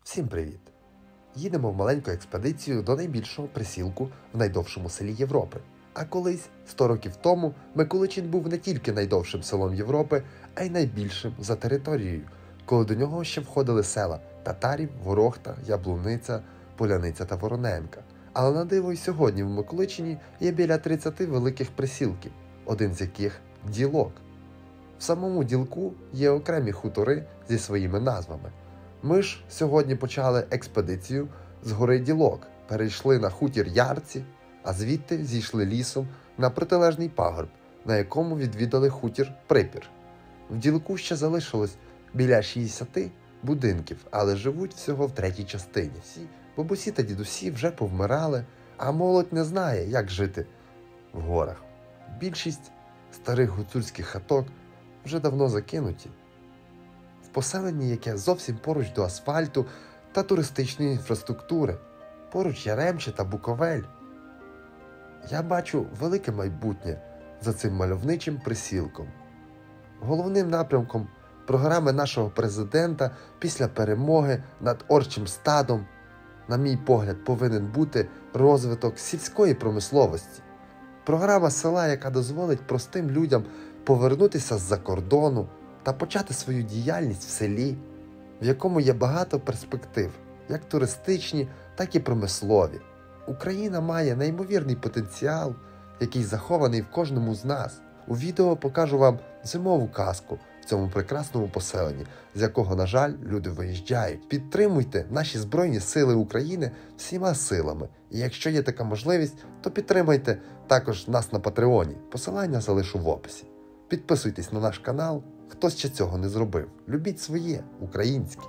Всім привіт! Їдемо в маленьку експедицію до найбільшого присілку в найдовшому селі Європи. А колись, 100 років тому, Миколичин був не тільки найдовшим селом Європи, а й найбільшим за територією, коли до нього ще входили села Татарів, Ворохта, Яблуниця, Поляниця та Вороненка. Але на диво й сьогодні в Миколичині є біля 30 великих присілків, один з яких – Ділок. В самому Ділку є окремі хутори зі своїми назвами. Ми ж сьогодні почали експедицію з гори Ділок, перейшли на хутір Ярці, а звідти зійшли лісом на протилежний пагорб, на якому відвідали хутір Припір. В Ділку ще залишилось біля 60 будинків, але живуть всього в третій частині. Всі бабусі та дідусі вже повмирали, а молодь не знає, як жити в горах. Більшість старих гуцульських хаток вже давно закинуті. В поселенні, яке зовсім поруч до асфальту та туристичної інфраструктури, поруч Яремче та Буковель. Я бачу велике майбутнє за цим мальовничим присілком. Головним напрямком програми нашого президента після перемоги над орчим стадом, на мій погляд, повинен бути розвиток сільської промисловості. Програма села, яка дозволить простим людям повернутися з-за кордону та почати свою діяльність в селі, в якому є багато перспектив, як туристичні, так і промислові. Україна має неймовірний потенціал, який захований в кожному з нас. У відео покажу вам зимову казку в цьому прекрасному поселенні, з якого, на жаль, люди виїжджають. Підтримуйте наші Збройні Сили України всіма силами. І якщо є така можливість, то підтримайте також нас на Патреоні. Посилання залишу в описі. Підписуйтесь на наш канал, хто ще цього не зробив. Любіть своє, українське.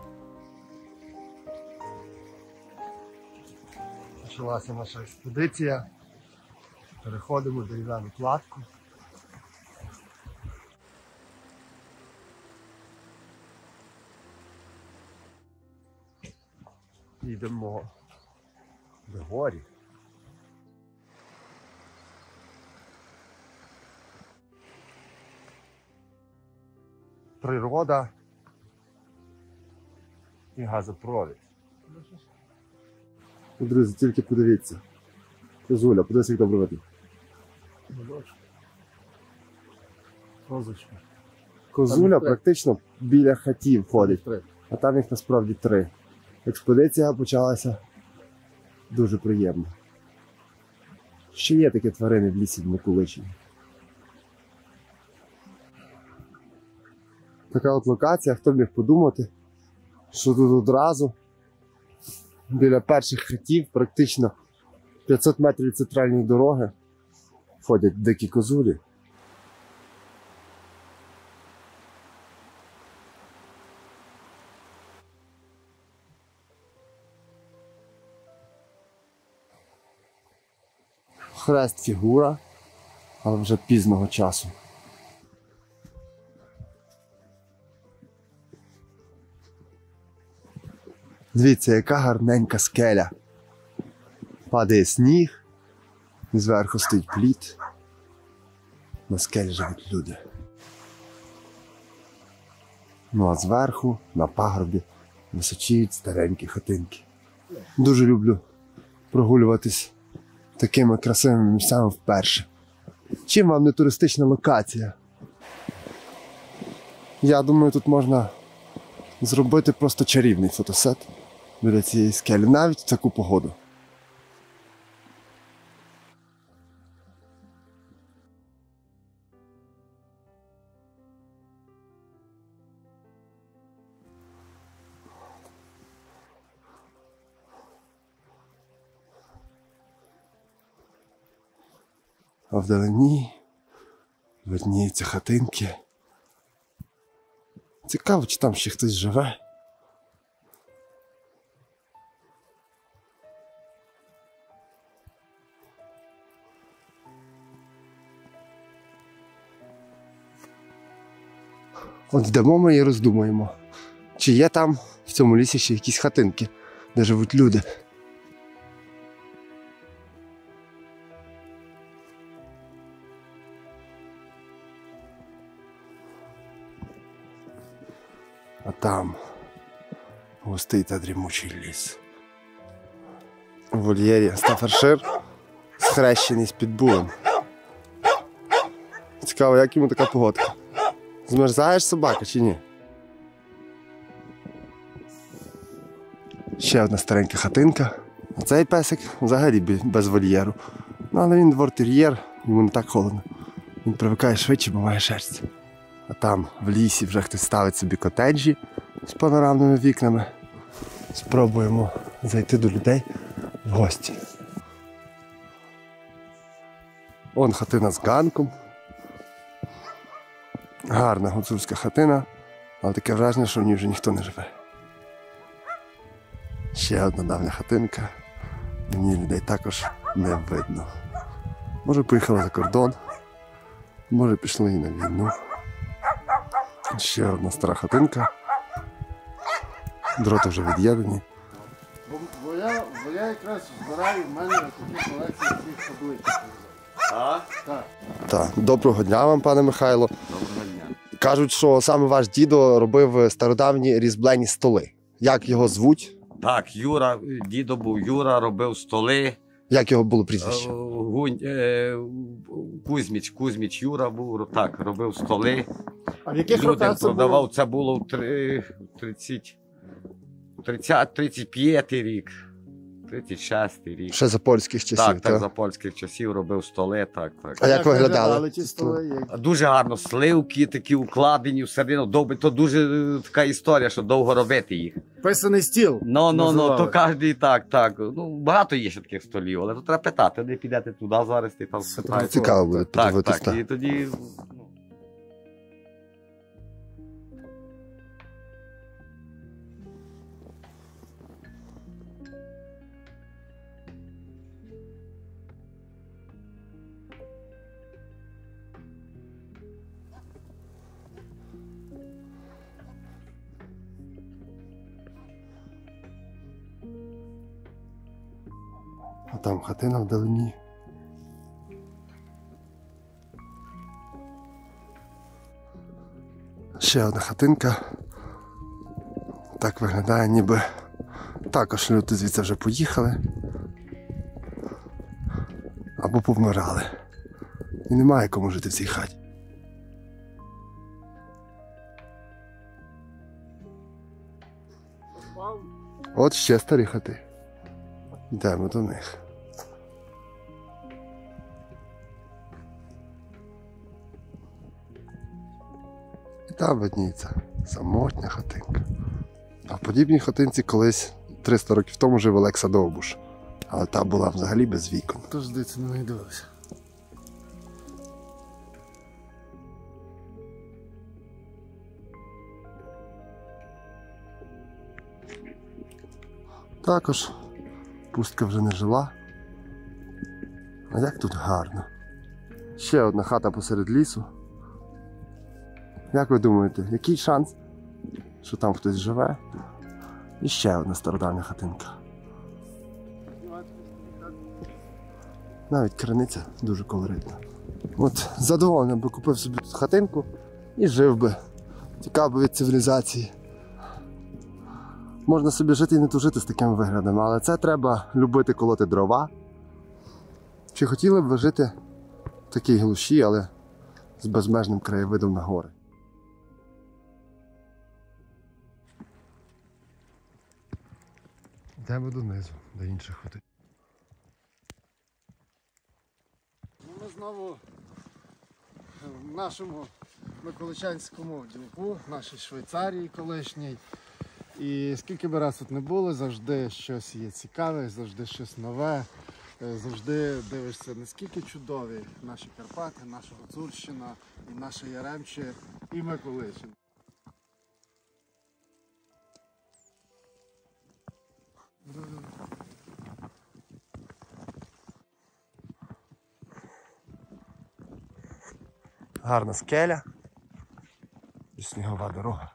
Почалася наша експедиція. Переходимо дерев'яну кладку. Йдемо до горі. Природа і газопровід. Друзі, тільки подивіться. Козуля, подивіться, як добре видно. Козочка. Козуля практично біля хатів ходить, а там їх насправді 3. Експедиція почалася дуже приємно. Ще є такі тварини в лісі в Миколичині. Така от локація, хто б міг подумати, що тут одразу біля перших хатів, практично 500 метрів від центральної дороги, ходять дикі козулі. Хрест фігура, але вже пізного часу. Дивіться, яка гарненька скеля. Падає сніг, і зверху стоїть плід. На скелі живуть люди. Ну а зверху, на пагорбі, височіють старенькі хатинки. Дуже люблю прогулюватись такими красивими місцями вперше. Чим вам не туристична локація? Я думаю, тут можна зробити просто чарівний фотосет біля цієї скелі, навіть в таку погоду. А вдалині видніються хатинки. Цікаво, чи там ще хтось живе. От йдемо ми і роздумуємо, чи є там в цьому лісі ще якісь хатинки, де живуть люди. А там Густий та дрімучий ліс. У вольєрі стафаршир, схрещений з підбулем. Цікаво, як йому така погодка. Змерзаєш, собака, чи ні? Ще одна старенька хатинка. А цей песик взагалі без вольєру. Ну, але він двор-тер'єр, йому не так холодно. Він привикає швидше, бо має шерсть. А там в лісі вже хтось ставить собі котеджі з панорамними вікнами. Спробуємо зайти до людей в гості. Вон хатина з ганком. Гарна гуцульська хатина, але таке враження, що в ній вже ніхто не живе. Ще одна давня хатинка. В ній людей також не видно. Може поїхали за кордон, може пішли і на війну. Ще одна стара хатинка. Дроти вже від'єднані. Бо я якраз збираю в мене такі колекції цих табличок. Так. Доброго дня вам, пане Михайло. Доброго дня. Кажуть, що саме ваш дідо робив стародавні різьблені столи. Як його звуть? Так, Юра, дідо був Юра, робив столи. Як його було прізвище? Кузьміч Юра був, так, робив столи. А в яких Людям роках це продавав, було? це було в 35 рік, 36 рік. Ще за польських часів, Так, так? за польських часів робив столи, так. А як виглядали? ті столи? Дуже гарно, сливки такі укладені всередину, то дуже така історія, що довго робити їх. Писаний стіл. Ну, називали. то кожен так. Ну, багато є ще таких столів, але то треба питати, де підете туди зараз, ти там спитаєш. Цікаво буде подивитися. Так, і тоді. А там хатина вдалині. Ще одна хатинка. Так виглядає, ніби також люди звідси вже поїхали. Або повмирали. І немає кому жити в цій хаті. От ще старі хати. Йдемо до них. І там видніється самотня хатинка. А в подібній хатинці колись 300 років тому жив Олекса Довбуш. Але та була взагалі без вікон. Тож здається, на неї дивився. Також пустка вже не жила. А як тут гарно. Ще одна хата посеред лісу. Як ви думаєте, який шанс, що там хтось живе? І ще одна стародавня хатинка. Навіть криниця дуже колоритна. От задоволений би купив собі тут хатинку і жив би. Тікав би від цивілізації. Можна собі жити і не тужити з такими виглядами, але це треба любити колоти дрова. Чи хотіли б ви жити в такій глуші, але з безмежним краєвидом на гори? Йдемо донизу, до інших хатин. Ми знову в нашому миколичанському ділку, в нашій Швейцарії колишній. І скільки би раз тут не було, завжди щось є цікаве, завжди щось нове. Завжди дивишся, наскільки чудові наші Карпати, наша Гуцульщина, і наше Яремче, і Миколичин. Гарна скеля і снігова дорога.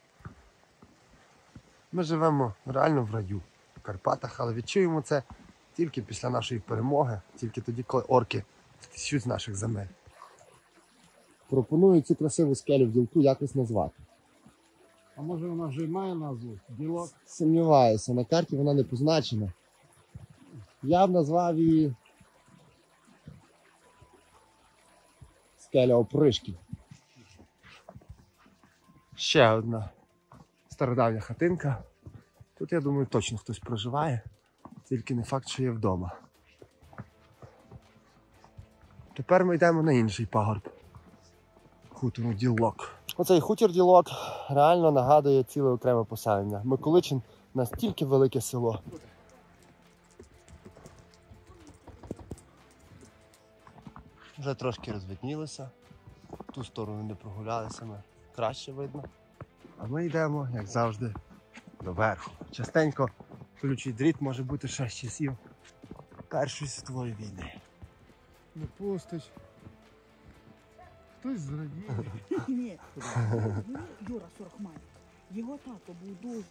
Ми живемо реально в раю в Карпатах, але відчуємо це Тільки після нашої перемоги, тільки тоді, коли орки втечуть з наших земель. Пропоную цю красиву скелю в Ділку якось назвати. А може вона вже й має назву? Ділок? Сумніваюся, на карті вона не позначена. Я б назвав її скеля опришків. Ще одна стародавня хатинка. Тут, я думаю, точно хтось проживає, тільки не факт, що є вдома. Тепер ми йдемо на інший пагорб. Хутору Ділок. Оцей хутір Ділок реально нагадує ціле окреме поселення. Миколичин настільки велике село. Вже трошки розвіднілося. В ту сторону не прогулялися ми. Краще видно. А ми йдемо, як завжди, доверху. Частенько колючий дріт може бути ще з часів Першої світової війни. Не пустить. Хтось зрадіє. Ні, Юра Сорохман. Його тато був дуже.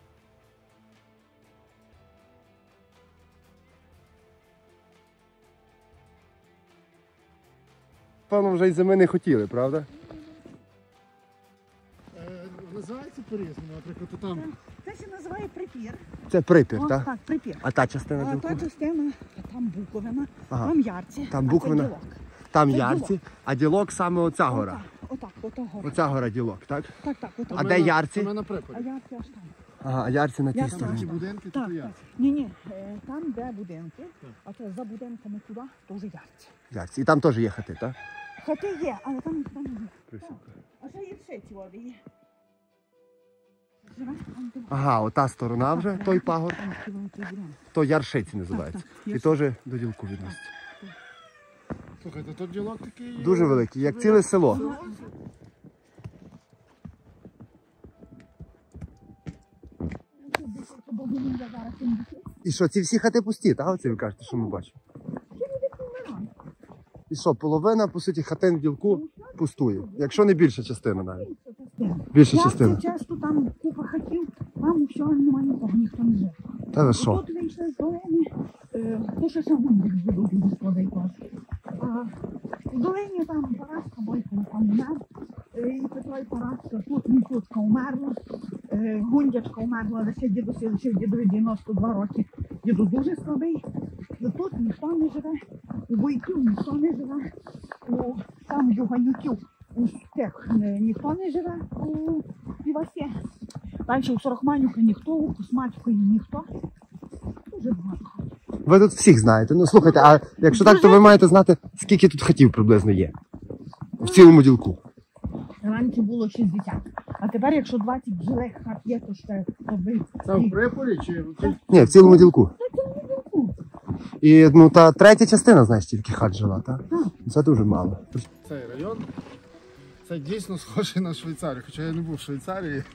Певно, вже й зими не хотіли, правда? Називається по-різному, наприклад, там. Це ще називає припір. Це припір, О, так? так, припір. А та частина А Ділку? та частина, там Буковина, Ага. там Ярці, Там а Буковина. це Ділок. Там Це Ярці, Ділок. а Ділок саме оця гора. Отак, ота гора. Оця гора Ділок, так? Так, отак. А де Ярці? Це ми на А припаді. Ярці аж там. Ага, а Ярці на тій Ярці Там ті стороні. будинки, Так, то я. так. Ні, там, де будинки, а то за будинками туди, то вже Ярці. Ярці. І там теж є хати, так? Хати є, але там ніхто не є. А ще є все ці води є. Живе там Ділок. Ага, ота сторона вже, той пагор, Там кілометр ділянки. то Яршиці називається. Так, І теж до Ділку відноситься. Слухайте, тут ділок такий. Дуже великий, як ціле село. І що, ці всі хати пусті, так? Оце ви кажете, що ми бачимо. І що, половина, по суті, хатин в Ділку пустує. Якщо не більша частина навіть. Більша частина. Ярці часто там купа хатів, там все немає нікого, ніхто не живе. Та ви що? Тут вийшли з долини, то що саме будуть господи клас. В долині там Параска Бойко там умер, і Петро і Параска тут Мікутка умерла, Гундячка умерла, але ще дідусь лишив дідові 92 роки. Дідусь дуже слабий, тут ніхто не живе, у Бойків ніхто не живе, там Юганюків у тих ніхто не живе, у Івасі. Далі у Сорохманюка ніхто, у Космацької ніхто. Дуже багато. Ви тут всіх знаєте. Ну слухайте, а якщо так, то ви маєте знати, скільки тут хатів приблизно є. В цілому Ділку. Раніше було 60. А тепер, якщо 20 жилих хат є, то ще ви. Це в Приполі чи Ні, в цілому Ділку. І ну та третя частина, знаєш, тільки хат жила, так? Це дуже мало. цей район? Це дійсно схоже на Швейцарію, хоча я не був в Швейцарії.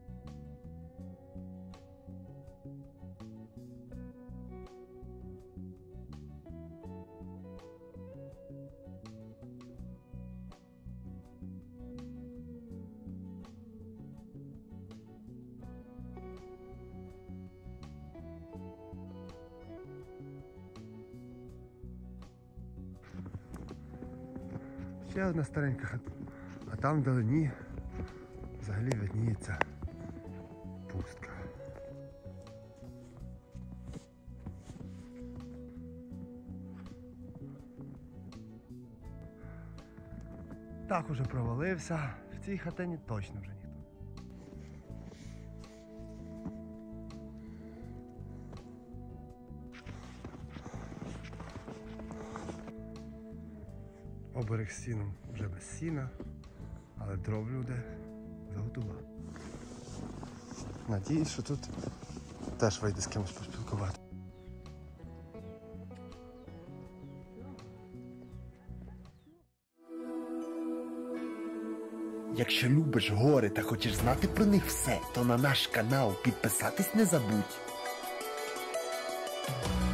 Ще одна старенька хата. А там вдалині взагалі видніється пустка. Так уже провалився. В цій хатині точно вже ніхто. Оберег з сіном вже без сіна, але дров люди заготували. Надіюсь, що тут теж вийде з кимось поспілкувати. Якщо любиш гори та хочеш знати про них все, то на наш канал підписатись не забудь.